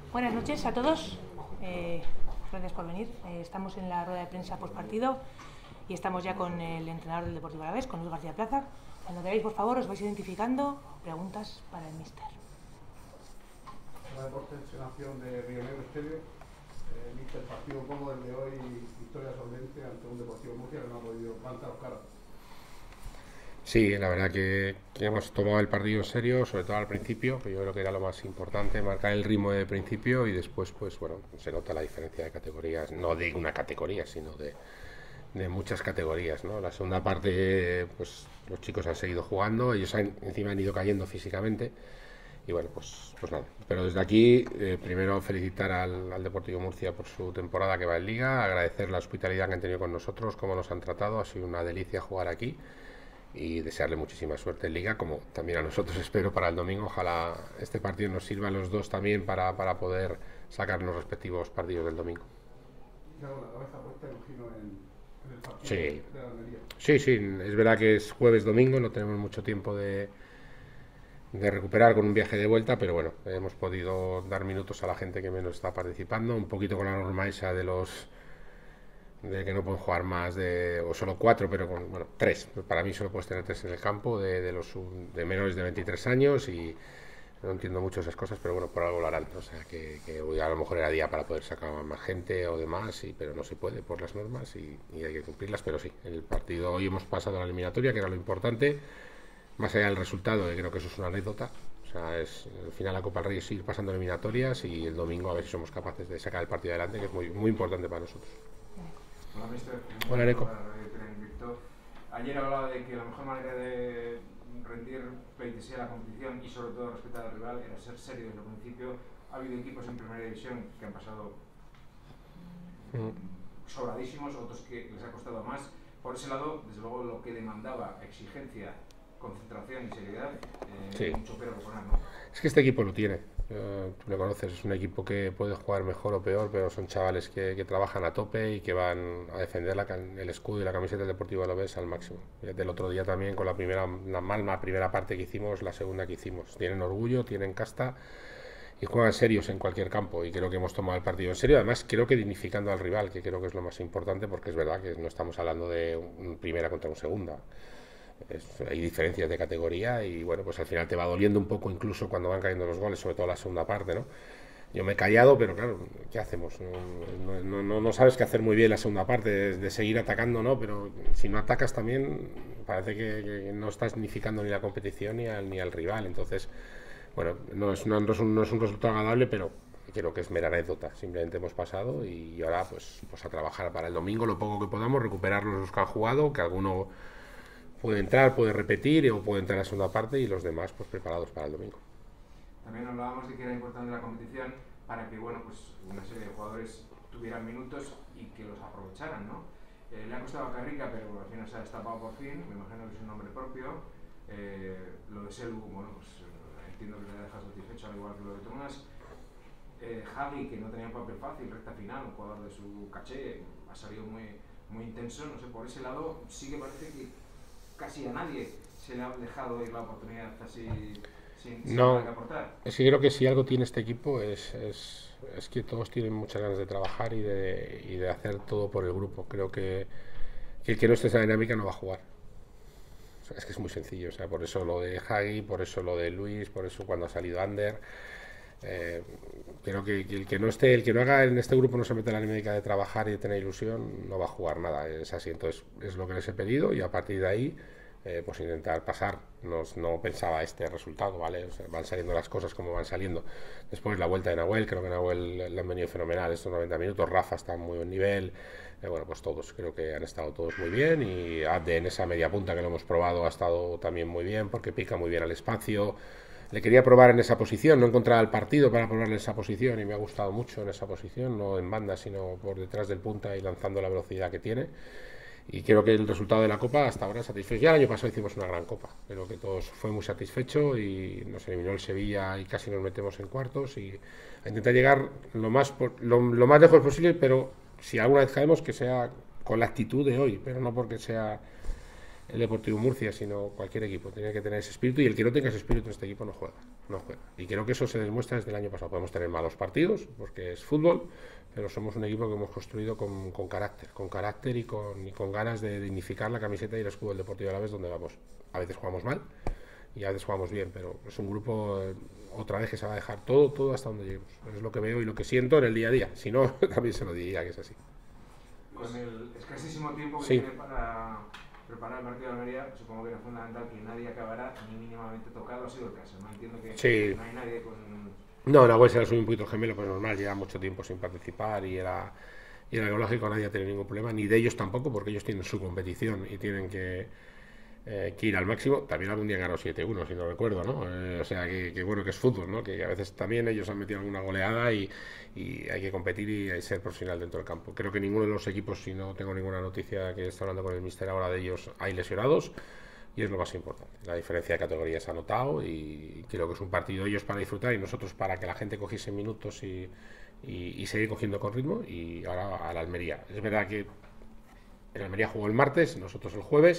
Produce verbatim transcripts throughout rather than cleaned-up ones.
Buenas noches a todos. Eh, gracias por venir. Eh, estamos en la rueda de prensa postpartido y estamos ya con el entrenador del Deportivo Alavés, con Luis García Plaza. Cuando queráis, por favor, os vais identificando. Preguntas para el míster. La Deportes Nación de Río Negro Exterior. Eh, míster, partido como el de hoy, victoria solvente ante un Deportivo Murcia que no ha podido plantaros cara. Sí, la verdad que, que hemos tomado el partido en serio, sobre todo al principio, que yo creo que era lo más importante, marcar el ritmo de principio y después, pues bueno, se nota la diferencia de categorías, no de una categoría, sino de, de muchas categorías, ¿no? La segunda parte, pues los chicos han seguido jugando, ellos han, encima han ido cayendo físicamente y bueno, pues, pues nada. Pero desde aquí, eh, primero felicitar al, al Deportivo Murcia por su temporada que va en Liga, agradecer la hospitalidad que han tenido con nosotros, cómo nos han tratado, ha sido una delicia jugar aquí. Y desearle muchísima suerte en Liga, como también a nosotros espero para el domingo. Ojalá este partido nos sirva a los dos también para, para poder sacar los respectivos partidos del domingo. Sí. sí, sí, es verdad que es jueves domingo, no tenemos mucho tiempo de, de recuperar con un viaje de vuelta, pero bueno, hemos podido dar minutos a la gente que menos está participando, un poquito con la norma esa de los de que no pueden jugar más de, o solo cuatro, pero con, bueno, tres, para mí solo puedes tener tres en el campo de, de los de menores de veintitrés años y no entiendo mucho esas cosas, pero bueno, por algo lo harán, o sea que, que hoy a lo mejor era día para poder sacar más gente o demás, y, pero no se puede por las normas y, y hay que cumplirlas, pero sí, el partido hoy hemos pasado a la eliminatoria, que era lo importante, más allá del resultado, que creo que eso es una anécdota. O sea, es, al final la Copa del Rey es ir pasando eliminatorias y el domingo a ver si somos capaces de sacar el partido adelante, que es muy, muy importante para nosotros. Hola, mister. Hola, Ereco. Ayer hablaba de que la mejor manera de rendir pleitesía a la competición y sobre todo respetar al rival era ser serio desde el principio. Ha habido equipos en primera división que han pasado mm. sobradísimos, otros que les ha costado más. Por ese lado, desde luego, lo que demandaba exigencia, concentración y seriedad, eh, sí. mucho pero que poner, ¿no? Es que este equipo lo tiene. Uh, tú lo conoces, es un equipo que puede jugar mejor o peor, pero son chavales que, que trabajan a tope y que van a defender la, el escudo y la camiseta del Deportivo Alavés al máximo. Del otro día también con la primera, la malma primera parte que hicimos, la segunda que hicimos. Tienen orgullo, tienen casta y juegan serios en cualquier campo y creo que hemos tomado el partido en serio. Además creo que dignificando al rival, que creo que es lo más importante, porque es verdad que no estamos hablando de un primera contra un segunda. Es, hay diferencias de categoría y bueno, pues al final te va doliendo un poco incluso cuando van cayendo los goles, sobre todo la segunda parte, ¿no? Yo me he callado, pero claro, ¿qué hacemos? No, no, no, no sabes qué hacer muy bien la segunda parte, de, de seguir atacando, ¿no? Pero si no atacas también parece que, que no estás significando ni la competición ni al, ni al rival, entonces, bueno, no es, no, no, es un, no es un resultado agradable, pero creo que es mera anécdota, simplemente hemos pasado y ahora pues, pues a trabajar para el domingo lo poco que podamos, recuperar los que han jugado, que alguno puede entrar, puede repetir o puede entrar a la segunda parte y los demás pues preparados para el domingo. También hablábamos de que era importante la competición para que bueno, pues una serie de jugadores tuvieran minutos y que los aprovecharan, ¿no? Eh, le ha costado a Carrica, pero al final se ha destapado por fin, me imagino que es un nombre propio. Eh, lo de Selu, bueno, pues eh, entiendo que le deja satisfecho al igual que lo de Tomás. Eh, Javi, que no tenía un papel fácil, recta final, un jugador de su caché, ha salido muy, muy intenso, no sé, por ese lado sí que parece que casi a nadie se le ha dejado ir la oportunidad así sin, sin no, nada que aportar. Es que creo que si algo tiene este equipo es, es, es que todos tienen muchas ganas de trabajar y de, y de hacer todo por el grupo. Creo que, que el que no esté en esa dinámica no va a jugar. O sea, es que es muy sencillo. O sea, por eso lo de Hagi, por eso lo de Luis, por eso cuando ha salido Ander. Eh, creo que, que el que no esté, el que no haga en este grupo, no se mete en la dinámica de trabajar y de tener ilusión, no va a jugar nada. Es así, entonces es lo que les he pedido y a partir de ahí eh, pues intentar pasar. No, no pensaba este resultado, ¿vale? O sea, van saliendo las cosas como van saliendo. Después la vuelta de Nahuel, creo que Nahuel le han venido fenomenal estos noventa minutos. Rafa está en muy buen nivel. Eh, bueno, pues todos, creo que han estado todos muy bien y Abde en esa media punta que lo hemos probado ha estado también muy bien porque pica muy bien al espacio. Le quería probar en esa posición, no encontraba el partido para probarle en esa posición y me ha gustado mucho en esa posición, no en banda sino por detrás del punta y lanzando la velocidad que tiene. Y creo que el resultado de la Copa hasta ahora es satisfecho. Ya el año pasado hicimos una gran Copa, creo que todos fue muy satisfecho y nos eliminó el Sevilla y casi nos metemos en cuartos y a intentar llegar lo más, lo, lo más lejos posible, pero si alguna vez caemos que sea con la actitud de hoy, pero no porque sea el Deportivo Murcia, sino cualquier equipo. Tiene que tener ese espíritu, y el que no tenga ese espíritu en este equipo no juega, no juega. Y creo que eso se demuestra desde el año pasado. Podemos tener malos partidos, porque es fútbol, pero somos un equipo que hemos construido con, con carácter, con carácter y con, y con ganas de dignificar la camiseta y el escudo del Deportivo Alavés donde vamos. A veces jugamos mal y a veces jugamos bien, pero es un grupo, eh, otra vez, que se va a dejar todo, todo hasta donde lleguemos. Es lo que veo y lo que siento en el día a día. Si no, también se lo diría que es así. Con el escasísimo tiempo que Sí. tiene para preparar el partido de Almería, supongo que era fundamental que nadie acabara ni mínimamente tocado. Ha sido el caso, ¿no? Entiendo que Sí. no hay nadie con... No, Nahuel se le subió un poquito gemelo, pues normal, lleva mucho tiempo sin participar y era, y era lógico, nadie ha tenido ningún problema, ni de ellos tampoco, porque ellos tienen su competición y tienen que, eh, que ir al máximo. También algún día ganó siete uno, si no recuerdo, ¿no? Eh, o sea, que, que bueno, que es fútbol, ¿no? Que a veces también ellos han metido alguna goleada y, y hay que competir y hay que ser profesional dentro del campo. Creo que ninguno de los equipos, si no tengo ninguna noticia que está hablando con el míster ahora de ellos, hay lesionados. Y es lo más importante. La diferencia de categorías se ha notado y creo que es un partido ellos para disfrutar y nosotros para que la gente cogiese minutos y, y, y seguir cogiendo con ritmo. Y ahora a la Almería. Es verdad que el Almería jugó el martes, nosotros el jueves.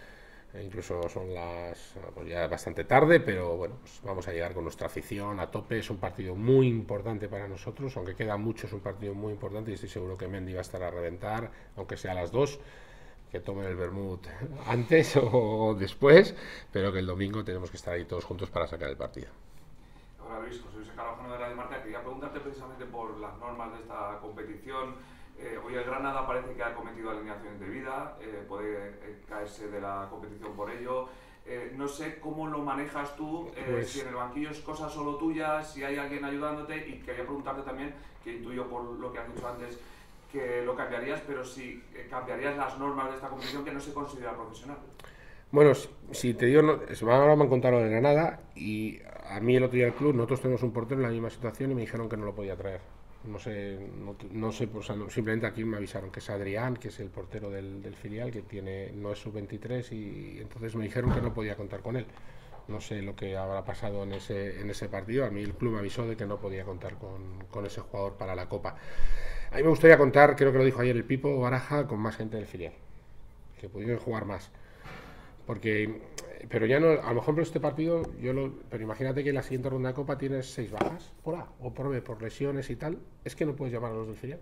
E incluso son las pues ya bastante tarde, pero bueno, pues vamos a llegar con nuestra afición a tope. Es un partido muy importante para nosotros, aunque queda mucho, es un partido muy importante y estoy seguro que Mendy va a estar a reventar, aunque sea a las dos. Que tomen el vermut antes o después, pero que el domingo tenemos que estar ahí todos juntos para sacar el partido. Hola Luis, José Luis Escarabajano de Radio Marca. Quería preguntarte precisamente por las normas de esta competición. Eh, hoy el Granada parece que ha cometido alineación indebida, eh, puede eh, caerse de la competición por ello. Eh, no sé cómo lo manejas tú, eh, Pues- si en el banquillo es cosa solo tuya, si hay alguien ayudándote, y quería preguntarte también, que intuyo por lo que has dicho antes, que lo cambiarías, pero si eh, cambiarías las normas de esta competición que no se considera profesional. Bueno, si, si te digo, no, es- ahora me han contado lo de Granada y a mí el otro día del club, nosotros tenemos un portero en la misma situación y me dijeron que no lo podía traer. No sé, no, no sé, o sea, no, simplemente aquí me avisaron que es Adrián, que es el portero del, del filial, que tiene no es sub veintitrés y entonces me dijeron que no podía contar con él. No sé lo que habrá pasado en ese, en ese partido. A mí el club me avisó de que no podía contar con, con ese jugador para la Copa. A mí me gustaría contar, creo que lo dijo ayer el Pipo Baraja, con más gente del filial, que pudieran jugar más. Porque, pero ya no, a lo mejor por este partido, yo lo, pero imagínate que en la siguiente ronda de Copa tienes seis bajas, por A o por B, por lesiones y tal, es que no puedes llamar a los del filial.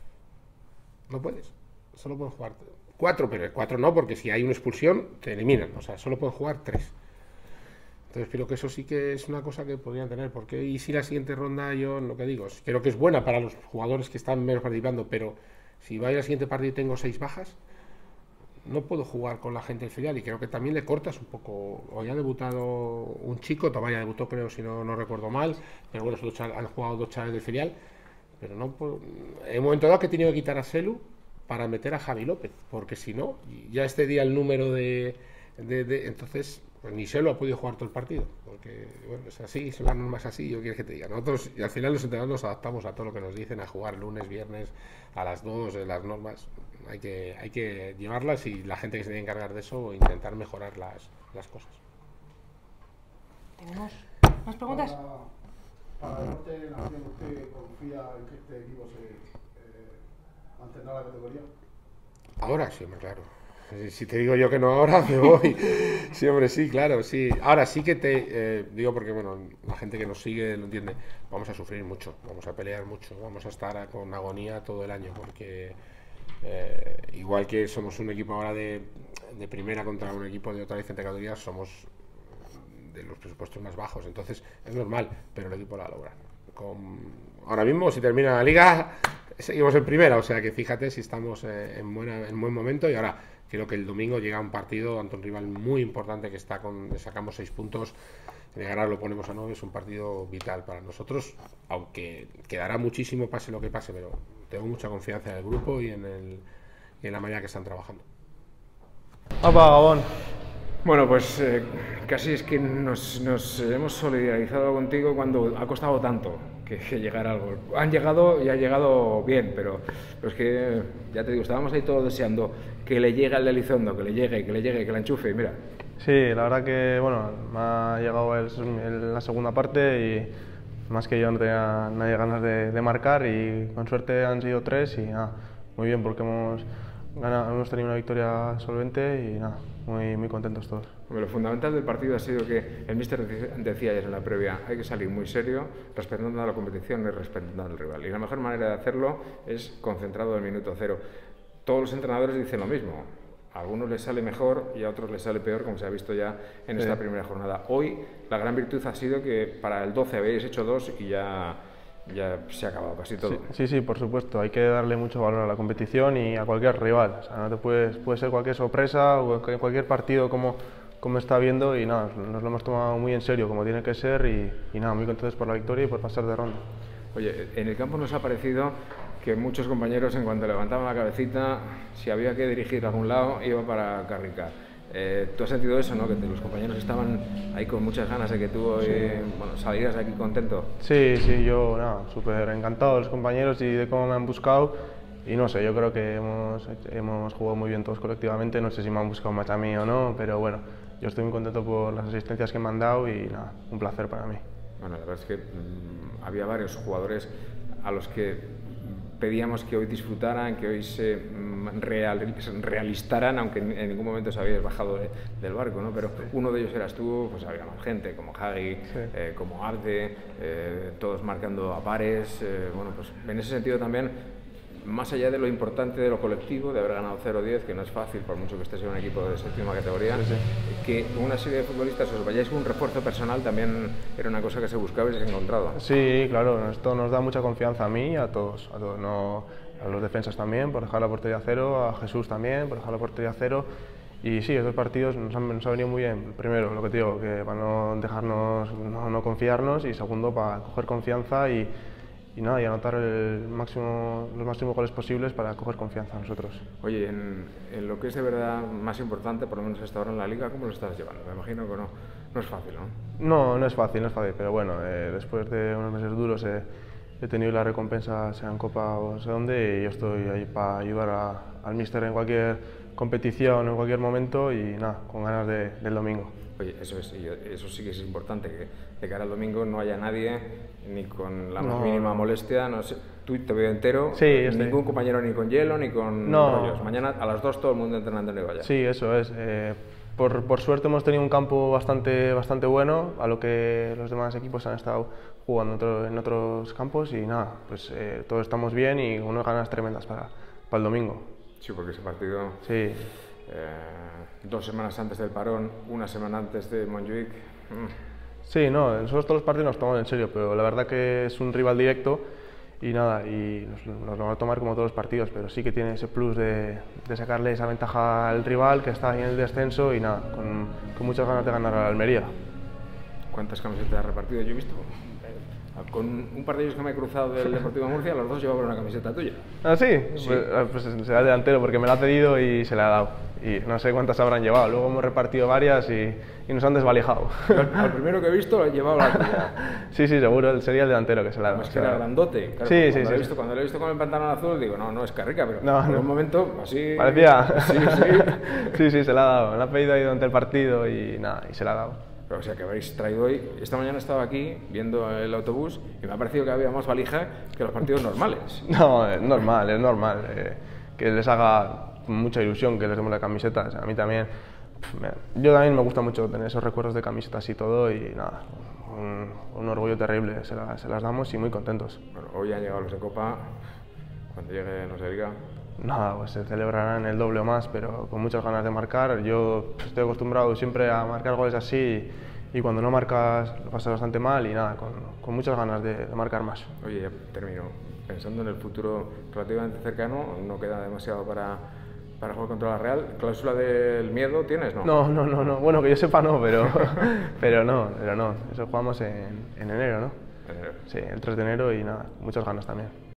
No puedes. Solo pueden jugar cuatro, pero cuatro no, porque si hay una expulsión, te eliminan. O sea, solo pueden jugar tres. Entonces creo que eso sí que es una cosa que podrían tener, porque y si la siguiente ronda, yo lo que digo, creo que es buena para los jugadores que están menos participando, pero si va a ir al siguiente partido y tengo seis bajas, no puedo jugar con la gente del filial y creo que también le cortas un poco. Hoy ha debutado un chico, Tomaya debutó creo, si no, no recuerdo mal, pero bueno, esos han jugado dos chavales del filial, pero no puedo, en un momento dado que he tenido que quitar a Selu para meter a Javi López, porque si no, ya este día el número de, de, de entonces... Pues ni Selu ha podido jugar todo el partido, porque bueno, es así, son las normas así, yo quiero que te diga. Nosotros, y al final los entrenadores nos adaptamos a todo lo que nos dicen, a jugar lunes, viernes, a las dos, las normas, hay que, hay que llevarlas y la gente que se tiene que encargar de eso, intentar mejorar las, las cosas. ¿Tenemos más preguntas? Para, para el norte nación, ¿usted confía en que este equipo se eh, mantendrá la categoría? Ahora sí, hombre, claro. Si te digo yo que no ahora, me voy. Sí, hombre, sí, claro, sí. Ahora sí que te eh, digo porque, bueno, la gente que nos sigue lo entiende. Vamos a sufrir mucho, vamos a pelear mucho, vamos a estar a, con agonía todo el año porque eh, igual que somos un equipo ahora de, de primera contra un equipo de otra diferente categoría, somos de los presupuestos más bajos. Entonces es normal, pero el equipo la logra. Con, ahora mismo, si termina la liga, seguimos en primera, o sea que fíjate si estamos eh, en, buena, en buen momento y ahora... Creo que el domingo llega un partido ante un rival muy importante que está con, le sacamos seis puntos, de ganar lo ponemos a nueve, es un partido vital para nosotros, aunque quedará muchísimo pase lo que pase, pero tengo mucha confianza en el grupo y en, el, y en la manera que están trabajando. Opa, Gabón. Bueno, pues eh, casi es que nos, nos hemos solidarizado contigo cuando ha costado tanto que, que llegar algo. Han llegado y ha llegado bien, pero, pero es que, ya te digo, estábamos ahí todos deseando que le llegue al de Elizondo, que le llegue, que le llegue, que la enchufe, y mira. Sí, la verdad que, bueno, me ha llegado el, el, la segunda parte y más que yo no tenía nadie ganas de, de marcar y con suerte han sido tres y nada, muy bien porque hemos, Gana, hemos tenido una victoria solvente y nada, muy, muy contentos todos. Lo fundamental del partido ha sido que el míster decía ayer en la previa, hay que salir muy serio, respetando a la competición y respetando al rival. Y la mejor manera de hacerlo es concentrado al minuto cero. Todos los entrenadores dicen lo mismo. A algunos les sale mejor y a otros les sale peor, como se ha visto ya en esta sí. primera jornada. Hoy la gran virtud ha sido que para el doce habéis hecho dos y ya, ya se ha acabado casi todo. Sí, sí, sí, por supuesto. Hay que darle mucho valor a la competición y a cualquier rival. O sea, no te puedes, puede ser cualquier sorpresa o cualquier partido como, como está viendo y nada, nos lo hemos tomado muy en serio, como tiene que ser y, y nada, muy contentos por la victoria y por pasar de ronda. Oye, en el campo nos ha parecido que muchos compañeros, en cuanto levantaban la cabecita, si había que dirigir a algún lado, iba para Carrica. Eh, ¿Tú has sentido eso, no? Que los compañeros estaban ahí con muchas ganas de que tú hoy, sí. bueno, salieras de aquí contento. Sí, sí, yo nada, súper encantado de los compañeros y de cómo me han buscado. Y no sé, yo creo que hemos, hemos jugado muy bien todos colectivamente. No sé si me han buscado más a mí o no, pero bueno, yo estoy muy contento por las asistencias que me han dado y nada, un placer para mí. Bueno, la verdad es que mmm, había varios jugadores a los que pedíamos que hoy disfrutaran, que hoy se real, realistaran, aunque en ningún momento se habías bajado de, del barco, ¿no? Pero uno de ellos eras tú, pues había más gente, como Hagi, sí. eh, como Abde, eh, todos marcando a pares. Eh, bueno, pues en ese sentido también, más allá de lo importante de lo colectivo, de haber ganado cero diez, que no es fácil, por mucho que estés en un equipo de séptima categoría, sí, sí. que una serie de futbolistas os vayáis con un refuerzo personal también era una cosa que se buscaba y se ha encontrado. Sí, claro, esto nos da mucha confianza a mí y a todos, a, todos no, a los defensas también, por dejar la portería a cero, a Jesús también, por dejar la portería a cero. Y sí, estos partidos nos han, nos han venido muy bien. Primero, lo que te digo, que para no dejarnos, no, no confiarnos, y segundo, para coger confianza y y nada, y anotar el máximo, los máximos goles posibles para coger confianza a nosotros. Oye, en, en lo que es de verdad más importante, por lo menos hasta ahora en la Liga, ¿cómo lo estás llevando? Me imagino que no, no es fácil, ¿no? No, no es fácil, no es fácil, pero bueno, eh, después de unos meses duros eh, he tenido la recompensa, sea en Copa o no sé dónde, y yo estoy ahí para ayudar a, al míster en cualquier competición, en cualquier momento, y nada, con ganas de, del domingo. Oye, eso, es, eso sí que es importante, que de cara al domingo no haya nadie ni con la más no. mínima molestia, no sé, tú te veo entero, sí, ningún estoy... compañero ni con hielo ni con no. rollos. Mañana a las dos todo el mundo entrenando en el Valle. Sí, eso es. Eh, por, por suerte hemos tenido un campo bastante, bastante bueno, a lo que los demás equipos han estado jugando otro, en otros campos y nada, pues eh, todos estamos bien y unas ganas tremendas para, para el domingo. Sí, porque ese partido... Sí. Eh, dos semanas antes del parón, una semana antes de Montjuic. Mm. Sí, no, nosotros todos los partidos nos tomamos en serio, pero la verdad que es un rival directo y nada, y nos, nos lo vamos a tomar como todos los partidos, pero sí que tiene ese plus de, de sacarle esa ventaja al rival que está ahí en el descenso y nada, con, con muchas ganas de ganar a la Almería. ¿Cuántas camisetas has repartido? Yo he visto, con un par de ellos que me he cruzado del Deportivo Murcia, los dos llevaban una camiseta tuya. ¿Ah, sí? Sí. Pues, pues será el delantero porque me la ha pedido y se la ha dado. Y no sé cuántas habrán llevado. Luego hemos repartido varias y, y nos han desvalijado. Al, al primero que he visto lo llevaba la tuya. Sí, sí, seguro. Sería el delantero que se la ha dado. Es que era grandote. Claro, sí, sí, cuando, sí, he sí. Visto, cuando lo he visto con el pantalón azul, digo, no, no es Carrica, pero no, en no. un momento así... Parecía. Sí, sí. sí, sí, se la ha dado. Me la ha pedido ahí durante el partido y nada, y se la ha dado. Pero, o sea, que habéis traído hoy... Esta mañana estaba aquí viendo el autobús y me ha parecido que había más valija que los partidos normales. No, es normal, es normal. Eh, que les haga mucha ilusión que les demos la camiseta. O sea, a mí también... Yo también me gusta mucho tener esos recuerdos de camisetas y todo y nada, un, un orgullo terrible. Se, la, se las damos y muy contentos. Bueno, hoy han llegado los de Copa. Cuando llegue, no se diga... Nada, pues se celebrarán el doble o más, pero con muchas ganas de marcar. Yo estoy acostumbrado siempre a marcar goles así y cuando no marcas lo pasas bastante mal y nada, con, con muchas ganas de, de marcar más. Oye, ya termino. Pensando en el futuro relativamente cercano, no queda demasiado para, para jugar contra la Real. ¿Cláusula del miedo tienes, no? No, no, no, no. Bueno, que yo sepa no, pero, pero no, pero no. Eso jugamos en, en enero, ¿no? Enero. Sí, el tres de enero y nada, muchas ganas también.